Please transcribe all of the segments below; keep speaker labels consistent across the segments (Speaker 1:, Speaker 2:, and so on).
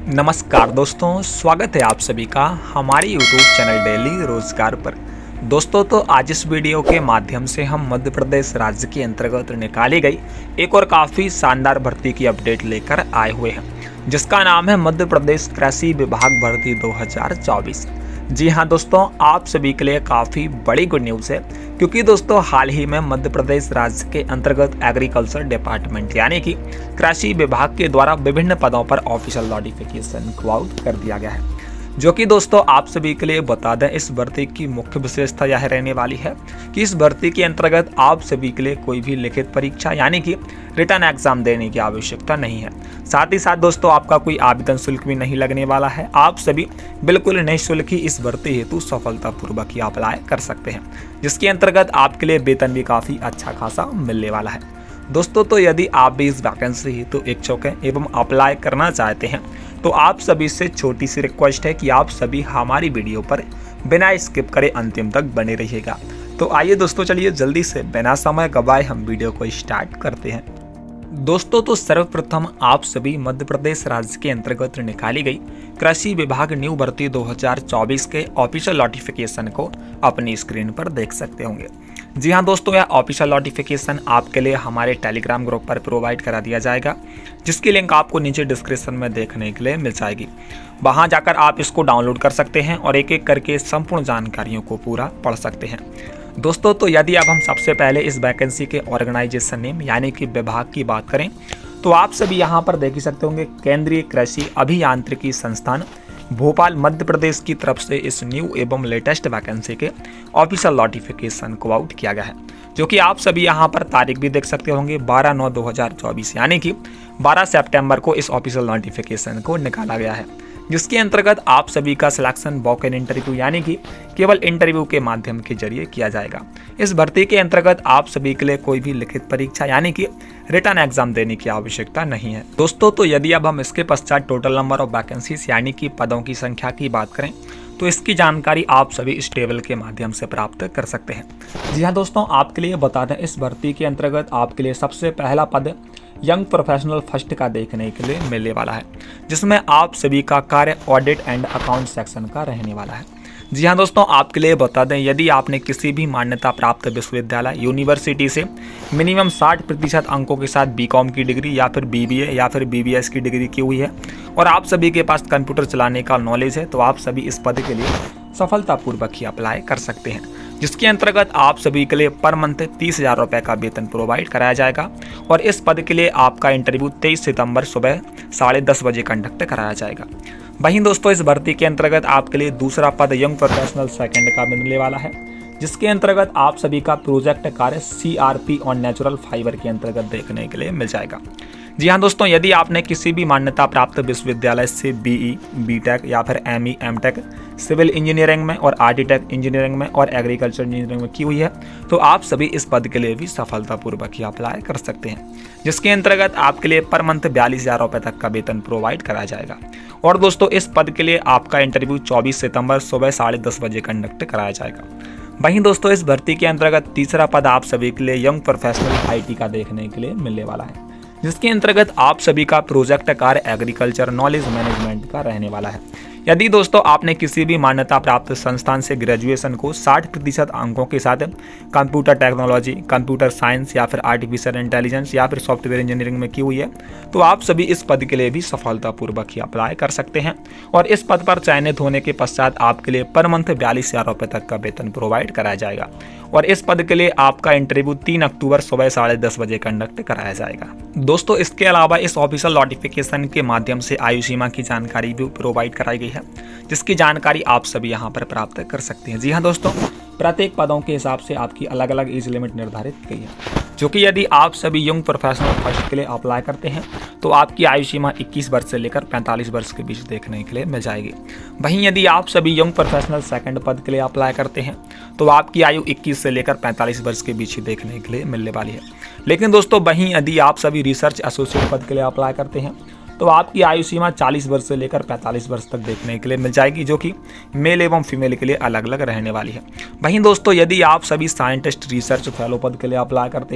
Speaker 1: नमस्कार दोस्तों, स्वागत है आप सभी का हमारे YouTube चैनल डेली रोजगार पर। दोस्तों तो आज इस वीडियो के माध्यम से हम मध्य प्रदेश राज्य के अंतर्गत निकाली गई एक और काफ़ी शानदार भर्ती की अपडेट लेकर आए हुए हैं, जिसका नाम है मध्य प्रदेश कृषि विभाग भर्ती 2024। जी हाँ दोस्तों, आप सभी के लिए काफ़ी बड़ी गुड न्यूज़ है, क्योंकि दोस्तों हाल ही में मध्य प्रदेश राज्य के अंतर्गत एग्रीकल्चर डिपार्टमेंट यानी कि कृषि विभाग के द्वारा विभिन्न पदों पर ऑफिशियल नोटिफिकेशन को आउट कर दिया गया है। जो कि दोस्तों आप सभी के लिए बता दें, इस भर्ती की मुख्य विशेषता यह रहने वाली है कि इस भर्ती के अंतर्गत आप सभी के लिए कोई भी लिखित परीक्षा यानी कि रिटर्न एग्जाम देने की आवश्यकता नहीं है। साथ ही साथ दोस्तों आपका कोई आवेदन शुल्क भी नहीं लगने वाला है। आप सभी बिल्कुल निःशुल्क ही इस भर्ती हेतु सफलतापूर्वक ही अप्लाई कर सकते हैं, जिसके अंतर्गत आपके लिए वेतन भी काफ़ी अच्छा खासा मिलने वाला है। दोस्तों तो यदि आप भी इस वैकेंसी हेतु इच्छुक हैं एवं अप्लाई करना चाहते हैं, तो आप सभी से छोटी सी रिक्वेस्ट है कि आप सभी हमारी वीडियो पर बिना स्किप करे अंतिम तक बने रहिएगा। तो आइए दोस्तों, चलिए जल्दी से बिना समय गवाए हम वीडियो को स्टार्ट करते हैं। दोस्तों तो सर्वप्रथम आप सभी मध्य प्रदेश राज्य के अंतर्गत निकाली गई कृषि विभाग न्यू भर्ती 2024 के ऑफिशियल नोटिफिकेशन को अपनी स्क्रीन पर देख सकते होंगे। जी हाँ दोस्तों, यह ऑफिशियल नोटिफिकेशन आपके लिए हमारे टेलीग्राम ग्रुप पर प्रोवाइड करा दिया जाएगा, जिसकी लिंक आपको नीचे डिस्क्रिप्शन में देखने के लिए मिल जाएगी। वहां जाकर आप इसको डाउनलोड कर सकते हैं और एक एक करके संपूर्ण जानकारियों को पूरा पढ़ सकते हैं। दोस्तों तो यदि अब हम सबसे पहले इस वैकेंसी के ऑर्गेनाइजेशन नेम यानी कि विभाग की बात करें, तो आप सभी यहाँ पर देख सकते होंगे केंद्रीय कृषि अभियांत्रिकी संस्थान भोपाल मध्य प्रदेश की तरफ से इस न्यू एवं लेटेस्ट वैकेंसी के ऑफिशियल नोटिफिकेशन को आउट किया गया है, जो कि आप सभी यहाँ पर तारीख भी देख सकते होंगे 12/9/2024 यानी कि 12 सितंबर को इस ऑफिशियल नोटिफिकेशन को निकाला गया है, जिसके अंतर्गत आप सभी का सिलेक्शन वॉक इन इंटरव्यू यानी कि केवल इंटरव्यू के माध्यम के जरिए किया जाएगा। इस भर्ती के अंतर्गत आप सभी के लिए कोई भी लिखित परीक्षा यानी कि रिटर्न एग्जाम देने की आवश्यकता नहीं है। दोस्तों तो यदि अब हम इसके पश्चात टोटल नंबर ऑफ वैकेंसीज यानी कि पदों की संख्या की बात करें, तो इसकी जानकारी आप सभी इस टेबल के माध्यम से प्राप्त कर सकते हैं। जी हाँ दोस्तों, आपके लिए बता दें, इस भर्ती के अंतर्गत आपके लिए सबसे पहला पद यंग प्रोफेशनल फर्स्ट का देखने के लिए मिलने वाला है, जिसमें आप सभी का कार्य ऑडिट एंड अकाउंट सेक्शन का रहने वाला है। जी हाँ दोस्तों, आपके लिए बता दें, यदि आपने किसी भी मान्यता प्राप्त विश्वविद्यालय यूनिवर्सिटी से मिनिमम 60% अंकों के साथ बीकॉम की डिग्री या फिर बीबीए या फिर बीबीएस की डिग्री की हुई है और आप सभी के पास कंप्यूटर चलाने का नॉलेज है, तो आप सभी इस पद के लिए सफलतापूर्वक ही अप्लाई कर सकते हैं, जिसके अंतर्गत आप सभी के लिए पर मंथ 30,000 रुपये का वेतन प्रोवाइड कराया जाएगा और इस पद के लिए आपका इंटरव्यू 23 सितंबर सुबह 10:30 बजे कंडक्ट कराया जाएगा। वहीं दोस्तों इस भर्ती के अंतर्गत आपके लिए दूसरा पद यंग प्रोफेशनल सेकंड का मिलने वाला है, जिसके अंतर्गत आप सभी का प्रोजेक्ट कार्य CRP ऑन नेचुरल फाइबर के अंतर्गत देखने के लिए मिल जाएगा। जी हाँ दोस्तों, यदि आपने किसी भी मान्यता प्राप्त विश्वविद्यालय से BE, BTech या फिर ME, MTech सिविल इंजीनियरिंग में और आर्किटेक्ट इंजीनियरिंग में और एग्रीकल्चर इंजीनियरिंग में की हुई है, तो आप सभी इस पद के लिए भी सफलतापूर्वक ही अप्लाई कर सकते हैं, जिसके अंतर्गत आपके लिए पर मंथ 42,000 रुपये तक का वेतन प्रोवाइड कराया जाएगा। और दोस्तों इस पद के लिए आपका इंटरव्यू 24 सितंबर सुबह 10:30 बजे कंडक्ट कराया जाएगा। वहीं दोस्तों इस भर्ती के अंतर्गत तीसरा पद आप सभी के लिए यंग प्रोफेशनल IT का देखने के लिए मिलने वाला है, जिसके अंतर्गत आप सभी का प्रोजेक्ट कार्य एग्रीकल्चर नॉलेज मैनेजमेंट का रहने वाला है। यदि दोस्तों आपने किसी भी मान्यता प्राप्त संस्थान से ग्रेजुएशन को 60% अंकों के साथ कंप्यूटर टेक्नोलॉजी, कंप्यूटर साइंस या फिर आर्टिफिशियल इंटेलिजेंस या फिर सॉफ्टवेयर इंजीनियरिंग में की हुई है, तो आप सभी इस पद के लिए भी सफलतापूर्वक ही अप्लाई कर सकते हैं और इस पद पर चयनित होने के पश्चात आपके लिए पर मंथ 42,000 रुपये तक का वेतन प्रोवाइड कराया जाएगा और इस पद के लिए आपका इंटरव्यू 3 अक्टूबर सुबह 10:30 बजे कंडक्ट कराया जाएगा। दोस्तों इसके अलावा इस ऑफिशियल नोटिफिकेशन के माध्यम से आयु सीमा की जानकारी भी प्रोवाइड कराई गई है, जिसकी जानकारी आप सभी यहाँ पर प्राप्त कर सकते हैं। जी हाँ दोस्तों, प्रत्येक पदों के हिसाब से आपकी अलग अलग एज लिमिट निर्धारित की है, जो कि यदि आप सभी यंग प्रोफेशनल फर्स्ट के लिए अप्लाई करते हैं तो आपकी आयु सीमा 21 वर्ष से लेकर 45 वर्ष के बीच देखने के लिए मिल जाएगी। वहीं यदि आप सभी यंग प्रोफेशनल सेकंड पद के लिए अप्लाई करते हैं तो आपकी आयु 21 से लेकर 45 वर्ष के बीच ही देखने के लिए मिलने वाली है। लेकिन दोस्तों वहीं यदि आप सभी रिसर्च एसोसिएट पद के लिए अप्लाई करते हैं तो आपकी आयु सीमा 40 वर्ष से लेकर 45 वर्ष तक देखने के लिए मिल जाएगी, जो कि मेल एवं फीमेल के लिए अलग अलग रहने वाली है। वहीं दोस्तों यदि आप सभी साइंटिस्ट रिसर्च फेलो पद के लिए अप्लाई करते हैं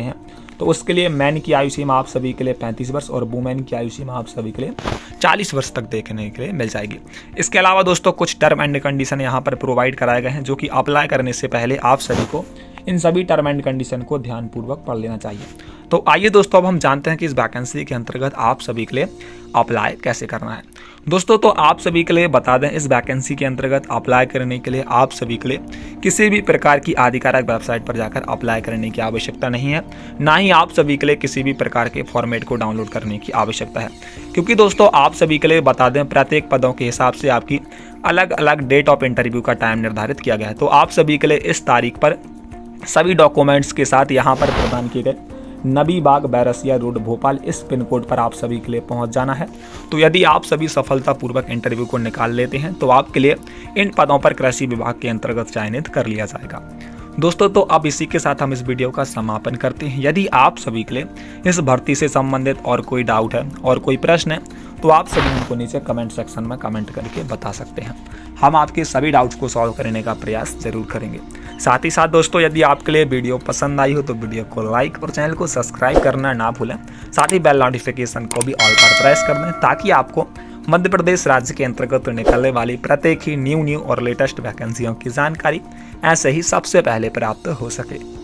Speaker 1: तो उसके लिए मैन की आयु सीमा आप सभी के लिए 35 वर्ष और वुमेन की आयु सीमा आप सभी के लिए 40 वर्ष तक देखने के लिए मिल जाएगी। इसके अलावा दोस्तों कुछ टर्म एंड कंडीशन यहाँ पर प्रोवाइड कराए गए हैं, जो कि अप्लाई करने से पहले आप सभी को इन सभी टर्म एंड कंडीशन को ध्यानपूर्वक पढ़ लेना चाहिए। तो आइए दोस्तों अब हम जानते हैं कि इस वैकेंसी के अंतर्गत आप सभी के लिए अप्लाई कैसे करना है। दोस्तों तो आप सभी के लिए बता दें, इस वैकेंसी के अंतर्गत अप्लाई करने के लिए आप सभी के लिए किसी भी प्रकार की आधिकारिक वेबसाइट पर जाकर अप्लाई करने की आवश्यकता नहीं है, ना ही आप सभी के लिए किसी भी प्रकार के फॉर्मेट को डाउनलोड करने की आवश्यकता है। क्योंकि दोस्तों आप सभी के लिए बता दें, प्रत्येक पदों के हिसाब से आपकी अलग अलग डेट ऑफ इंटरव्यू का टाइम निर्धारित किया गया है। तो आप सभी के लिए इस तारीख पर सभी डॉक्यूमेंट्स के साथ यहाँ पर प्रदान किए गए नबी बाग बैरसिया रोड भोपाल इस पिन कोड पर आप सभी के लिए पहुंच जाना है। तो यदि आप सभी सफलतापूर्वक इंटरव्यू को निकाल लेते हैं तो आपके लिए इन पदों पर कृषि विभाग के अंतर्गत चयनित कर लिया जाएगा। दोस्तों तो अब इसी के साथ हम इस वीडियो का समापन करते हैं। यदि आप सभी के लिए इस भर्ती से संबंधित और कोई डाउट है और कोई प्रश्न है तो आप सभी हमको नीचे कमेंट सेक्शन में कमेंट करके बता सकते हैं। हम आपके सभी डाउट्स को सॉल्व करने का प्रयास जरूर करेंगे। साथ ही साथ दोस्तों यदि आपके लिए वीडियो पसंद आई हो तो वीडियो को लाइक और चैनल को सब्सक्राइब करना ना भूलें। साथ ही बेल नोटिफिकेशन को भी ऑल पर प्रेस कर दें, ताकि आपको मध्य प्रदेश राज्य के अंतर्गत निकलने वाली प्रत्येक ही न्यू और लेटेस्ट वैकेंसियों की जानकारी ऐसे ही सबसे पहले प्राप्त हो सके।